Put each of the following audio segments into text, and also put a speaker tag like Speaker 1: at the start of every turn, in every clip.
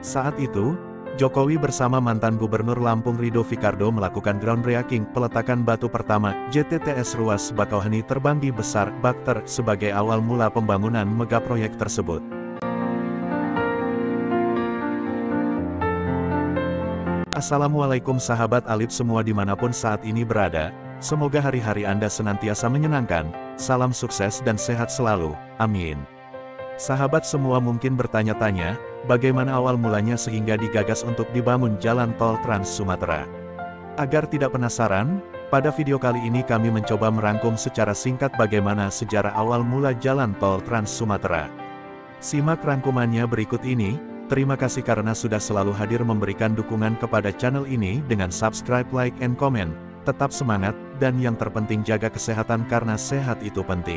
Speaker 1: Saat itu, Jokowi bersama mantan Gubernur Lampung Ridho Fikardo melakukan groundbreaking peletakan batu pertama JTTS ruas Bakauheni Terbanggi Besar Bakter sebagai awal mula pembangunan megaproyek tersebut. Assalamualaikum sahabat Alip semua dimanapun saat ini berada, semoga hari-hari Anda senantiasa menyenangkan, salam sukses dan sehat selalu, amin. Sahabat semua mungkin bertanya-tanya, bagaimana awal mulanya sehingga digagas untuk dibangun jalan tol Trans Sumatera. Agar tidak penasaran, pada video kali ini kami mencoba merangkum secara singkat bagaimana sejarah awal mula jalan tol Trans Sumatera. Simak rangkumannya berikut ini. Terima kasih karena sudah selalu hadir memberikan dukungan kepada channel ini dengan subscribe, like, and comment. Tetap semangat, dan yang terpenting jaga kesehatan karena sehat itu penting.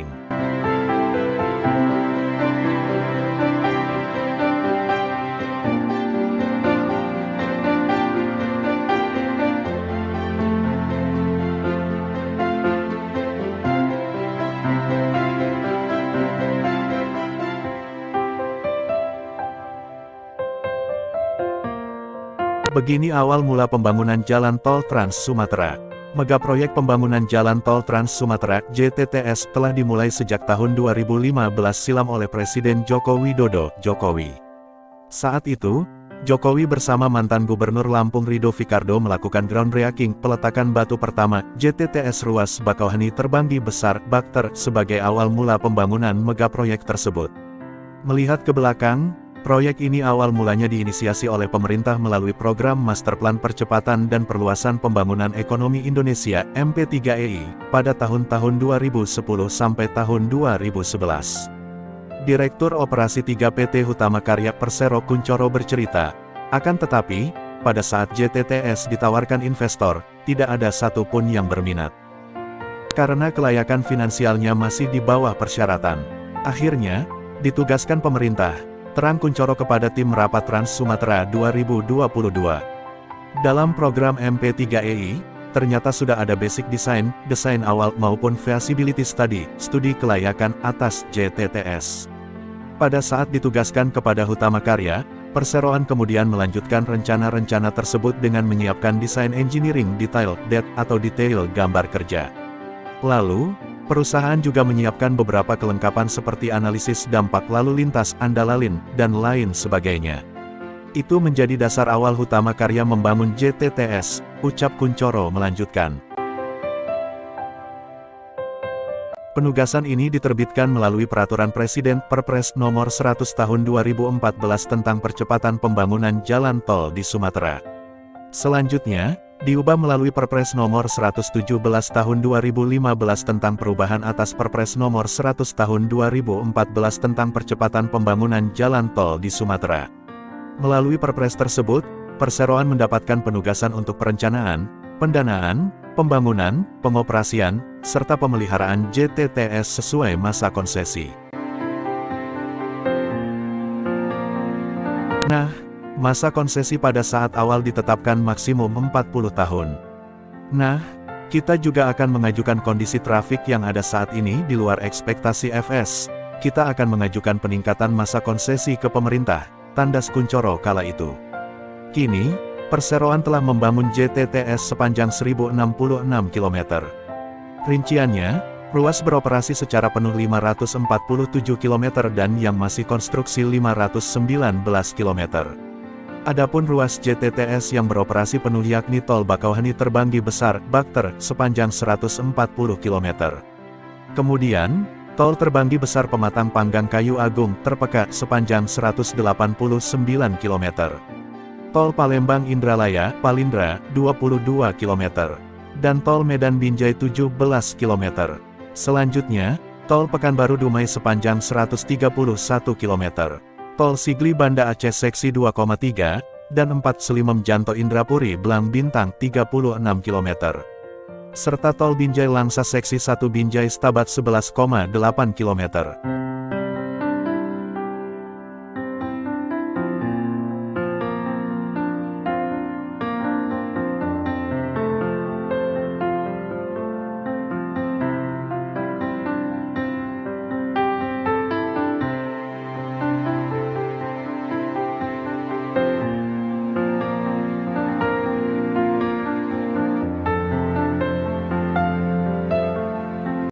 Speaker 1: Begini awal mula pembangunan Jalan Tol Trans Sumatera. Megaproyek pembangunan Jalan Tol Trans Sumatera (JTTS) telah dimulai sejak tahun 2015 silam oleh Presiden Joko Widodo, Jokowi. Saat itu, Jokowi bersama mantan Gubernur Lampung Ridho Fikardo melakukan groundbreaking peletakan batu pertama JTTS ruas Bakauheni Terbanggi Besar Bakter sebagai awal mula pembangunan megaproyek tersebut. Melihat ke belakang, proyek ini awal mulanya diinisiasi oleh pemerintah melalui program Master Plan Percepatan dan Perluasan Pembangunan Ekonomi Indonesia (MP3EI) pada tahun-tahun 2010 sampai tahun 2011. Direktur Operasi 3 PT Hutama Karya Persero Kuncoro bercerita, akan tetapi, pada saat JTTS ditawarkan investor, tidak ada satupun yang berminat. Karena kelayakan finansialnya masih di bawah persyaratan. Akhirnya, ditugaskan pemerintah, terang Kuncoro kepada tim rapat Trans Sumatera 2022. Dalam program MP3EI, ternyata sudah ada basic desain awal maupun feasibility study, studi kelayakan atas JTTS. Pada saat ditugaskan kepada Hutama Karya, perseroan kemudian melanjutkan rencana-rencana tersebut dengan menyiapkan desain engineering detail (DET) atau detail gambar kerja. Lalu, perusahaan juga menyiapkan beberapa kelengkapan seperti analisis dampak lalu lintas andalalin, dan lain sebagainya. Itu menjadi dasar awal Hutama Karya membangun JTTS, ucap Kuncoro melanjutkan. Penugasan ini diterbitkan melalui Peraturan Presiden Perpres Nomor 100 Tahun 2014 tentang Percepatan Pembangunan Jalan Tol di Sumatera. Selanjutnya, diubah melalui Perpres Nomor 117 Tahun 2015 tentang perubahan atas Perpres Nomor 100 Tahun 2014 tentang Percepatan Pembangunan Jalan Tol di Sumatera. Melalui Perpres tersebut, perseroan mendapatkan penugasan untuk perencanaan, pendanaan, pembangunan, pengoperasian, serta pemeliharaan JTTS sesuai masa konsesi. Nah, masa konsesi pada saat awal ditetapkan maksimum 40 tahun. Nah, kita juga akan mengajukan kondisi trafik yang ada saat ini di luar ekspektasi FS. Kita akan mengajukan peningkatan masa konsesi ke pemerintah, tandas Kuncoro kala itu. Kini, perseroan telah membangun JTTS sepanjang 1066 km. Rinciannya, ruas beroperasi secara penuh 547 km dan yang masih konstruksi 519 km. Adapun ruas JTTS yang beroperasi penuh yakni Tol Bakauheni Terbanggi Besar Bakter sepanjang 140 km. Kemudian, Tol Terbanggi Besar Pematang Panggang Kayu Agung Terpeka sepanjang 189 km. Tol Palembang Indralaya Palindra 22 km. Dan Tol Medan Binjai 17 km. Selanjutnya, Tol Pekanbaru Dumai sepanjang 131 km. Tol Sigli Banda Aceh seksi 2,3, dan 4 Selimem Janto Indrapuri Belang Bintang 36 km. Serta Tol Binjai Langsa seksi 1 Binjai Stabat 11,8 km.